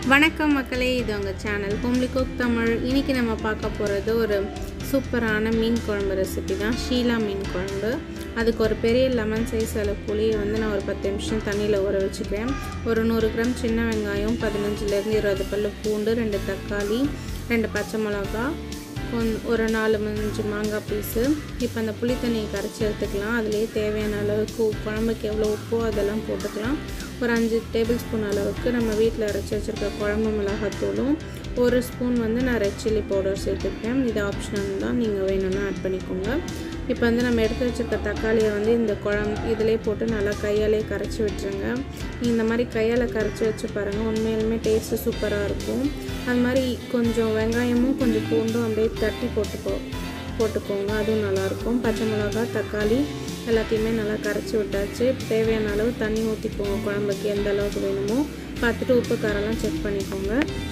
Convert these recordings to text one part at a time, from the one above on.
வணக்கம் மக்களே, இது உங்கள் சேனல் ஹோம்லி குக் தமிழ். இன்றைக்கி நம்ம பார்க்க போகிறது ஒரு சூப்பரான மீன் குழம்பு ரெசிபி தான். ஷீலா மீன் குழம்பு. அதுக்கு ஒரு பெரிய லெமன் சைஸ் அளவு புளியை நான் ஒரு 10 நிமிஷம் தண்ணியில் ஊற வச்சுக்கிறேன். ஒரு 100 கிராம் சின்ன வெங்காயம், 15லேருந்து 20 பல்லு பூண்டு, 2 தக்காளி, 2 பச்சை மிளகா, ஒரு 4-5 மாங்காய் பீஸு. இப்போ அந்த புளி தண்ணியை கரைச்சி எடுத்துக்கலாம். அதுலேயே தேவையான அளவுக்கு குழம்புக்கு எவ்வளோ உப்போ அதெல்லாம் போட்டுக்கலாம். ஒரு 5 டேபிள் ஸ்பூன் அளவுக்கு நம்ம வீட்டில் அரைச்சி வச்சுருக்க குழம்பு மிளகாத்தூளும், 1 ஸ்பூன் நான் ரெட் சில்லி பவுடர் சேர்த்துக்கிறேன். இது ஆப்ஷனல் தான், நீங்கள் வேணும்னா ஆட் பண்ணிக்கோங்க. இப்போ நம்ம எடுத்து வச்சுருக்க தக்காளியை இந்த இதிலே போட்டு நல்லா கையாலே கரைச்சி விட்டுருங்க. இந்த மாதிரி கையால் கரைச்சி வச்சு பாருங்கள், உண்மையிலுமே டேஸ்ட்டு சூப்பராக இருக்கும். அது மாதிரி கொஞ்சம் வெங்காயமும் கொஞ்சம் பூண்டும் அப்படியே தட்டி போட்டுக்கோங்க, அதுவும் நல்லாயிருக்கும். பச்சை மிளகா, தக்காளி எல்லாத்தையுமே நல்லா கரைச்சி விட்டாச்சு. தேவையான அளவு தண்ணி ஊற்றிக்கோங்க. குழம்புக்கு எந்த அளவுக்கு வேணுமோ பார்த்துட்டு உப்பு காரெல்லாம் செக் பண்ணிக்கோங்க.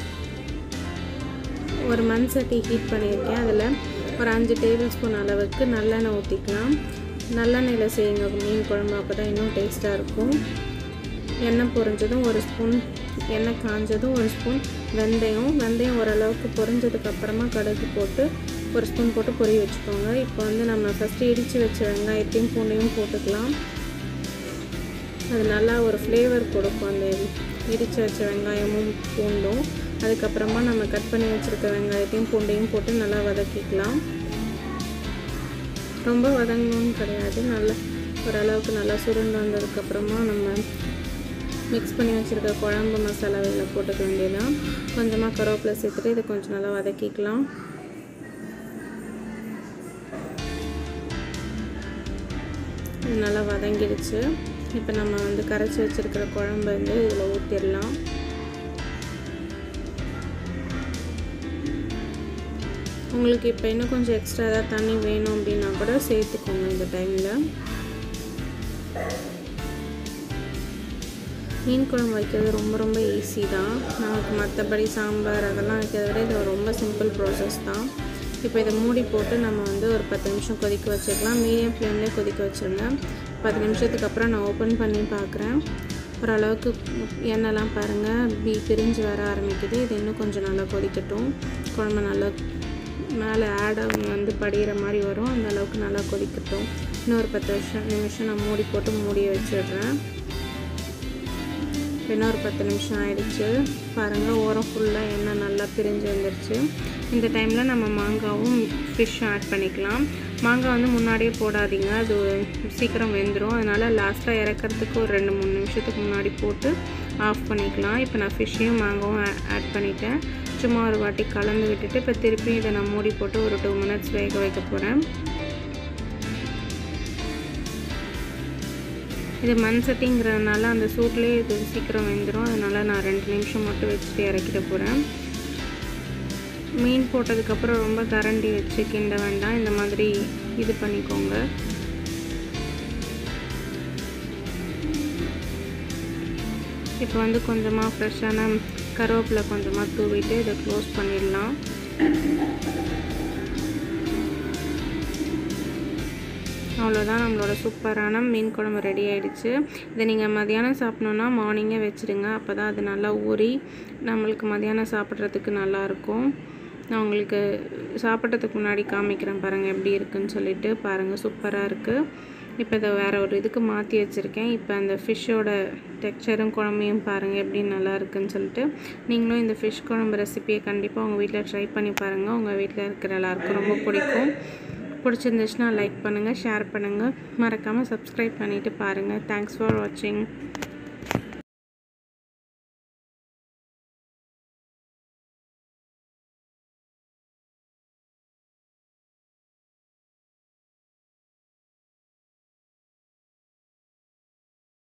ஒரு மண் சட்டி ஹீட் பண்ணியிருக்கேன். அதில் ஒரு 5 டேபிள் ஸ்பூன் அளவுக்கு நல்லெண்ணெய் ஊற்றிக்கலாம். நல்லெண்ணெயில் செய்யுங்க மீன் குழம்பு, அப்போ தான் இன்னும் டேஸ்ட்டாக இருக்கும். எண்ணெய் பொரிஞ்சதும் 1 ஸ்பூன், எண்ணெய் காஞ்சதும் 1 ஸ்பூன் வெந்தயம் ஓரளவுக்கு பொரிஞ்சதுக்கப்புறமா கடுகு போட்டு 1 ஸ்பூன் போட்டு பொரிய வச்சுக்கோங்க. இப்போ நம்ம ஃபஸ்ட்டு இடித்து வச்ச வெங்காயத்தையும் பூண்டையும் போட்டுக்கலாம். அது நல்லா ஒரு ஃப்ளேவர் கொடுக்கும், அந்த இடித்து வச்ச வெங்காயமும் பூண்டும். அதுக்கப்புறமா நம்ம கட் பண்ணி வச்சுருக்க வெங்காயத்தையும் பூண்டையும் போட்டு நல்லா வதக்கிக்கலாம். ரொம்ப வதங்கணும்னு கிடையாது, நல்லா ஓரளவுக்கு நல்லா சுருண்டு வந்ததுக்கப்புறமா நம்ம மிக்ஸ் பண்ணி வச்சுருக்க குழம்பு மசாலாவில் போட்டுக்க வேண்டியதான். கொஞ்சமாக கருவேப்பிலை சேர்த்துட்டு இதை கொஞ்சம் நல்லா வதக்கிக்கலாம். இது நல்லா வதங்கிடுச்சு. இப்போ நம்ம கரைச்சி வச்சுருக்கிற குழம்பு இதில் ஊற்றிடலாம். உங்களுக்கு இப்போ இன்னும் கொஞ்சம் எக்ஸ்ட்ரா ஏதாவது தண்ணி வேணும் அப்படின்னா கூட சேர்த்துக்கோங்க. இந்த டைமில் மீன் குழம்பு வைக்கிறது ரொம்ப ஈஸி தான். நமக்கு மற்றபடி சாம்பார் அதெல்லாம் வைக்கிறத விட இது ரொம்ப சிம்பிள் ப்ராசஸ் தான். இப்போ இதை மூடி போட்டு நம்ம ஒரு 10 நிமிஷம் கொதிக்க வச்சுக்கலாம். மீடியம் ஃப்ளேம்லேயே கொதிக்க வச்சுருங்க. 10 நிமிஷத்துக்கு அப்புறம் நான் ஓப்பன் பண்ணி பார்க்குறேன். ஓரளவுக்கு எண்ணெய்லாம் பாருங்கள் பிரிஞ்சு வர ஆரம்பிக்குது. இது இன்னும் கொஞ்சம் நல்லா கொதிக்கட்டும். குழம்பு நல்லா மேலே ஆடாக படிகிற மாதிரி வரும். அந்த அளவுக்கு நல்லா கொதிக்கட்டும். இன்னொரு 10 நிமிஷம் நான் மூடி போட்டு மூடி வச்சிடுறேன். இன்னொரு 10 நிமிஷம் ஆயிடுச்சு. பாருங்கள், ஓரம் ஃபுல்லாக எண்ணெய் நல்லா பிரிஞ்சு வந்துடுச்சு. இந்த டைமில் நம்ம மாங்காவும் ஃபிஷ்ஷும் ஆட் பண்ணிக்கலாம். மாங்காய் முன்னாடியே போடாதீங்க, அது சீக்கிரம் வெந்துடும். அதனால் லாஸ்ட்டாக இறக்கிறதுக்கு ஒரு 2-3 நிமிஷத்துக்கு முன்னாடி போட்டு ஆஃப் பண்ணிக்கலாம். இப்போ நான் ஃபிஷ்ஷையும் மாங்காவும் ஆட் பண்ணிட்டேன். சும்மா ஒரு வாட்டி கலந்து விட்டுட்டு இப்போ திருப்பி இதை நான் மூடி போட்டு ஒரு 2 மினிட்ஸ் வேக வைக்க போகிறேன். இது மண் சட்டிங்கிறதுனால அந்த சூட்லேயே இது சீக்கிரம் வெந்துடும். அதனால் நான் 2 நிமிஷம் மட்டும் வச்சுட்டு இறக்கிட போகிறேன். மீன் போட்டதுக்கப்புறம் ரொம்ப கரண்டி வச்சு கிண்ட வேண்டாம், இந்த மாதிரி இது பண்ணிக்கோங்க. இப்போ கொஞ்சமாக ஃப்ரெஷ்ஷான கருவேப்பிலை கொஞ்சமாக தூவிட்டு இதை க்ளோஸ் பண்ணிடலாம். அவ்வளோதான், நம்மளோட சூப்பரான மீன் குழம்பு ரெடி ஆகிடுச்சு. இதை நீங்கள் மதியானம் சாப்பிட்ணுன்னா மார்னிங்கே வச்சுடுங்க. அப்போ தான் அது நல்லா ஊறி நம்மளுக்கு மதியானம் சாப்பிட்றதுக்கு நல்லாயிருக்கும். நான் உங்களுக்கு சாப்பிட்றதுக்கு முன்னாடி காமிக்கிறேன் பாருங்கள் எப்படி இருக்குதுன்னு சொல்லிட்டு. பாருங்கள், சூப்பராக இருக்குது. இப்போ இதை வேறு ஒரு இதுக்கு மாற்றி வச்சுருக்கேன். இப்போ அந்த ஃபிஷ்ஷோட டெக்ஸ்சரும் குழம்பையும் பாருங்கள் எப்படி நல்லா இருக்குதுன்னு சொல்லிட்டு. நீங்களும் இந்த ஃபிஷ் குழம்பு ரெசிப்பியை கண்டிப்பாக உங்கள் வீட்டில் ட்ரை பண்ணி பாருங்கள். உங்கள் வீட்டில் இருக்கிற எல்லாருக்கும் ரொம்ப பிடிக்கும். பிடிச்சிருந்துச்சுன்னா லைக் பண்ணுங்கள், ஷேர் பண்ணுங்கள், மறக்காமல் சப்ஸ்கிரைப் பண்ணிவிட்டு பாருங்கள். தேங்க்ஸ் ஃபார் வாட்சிங்.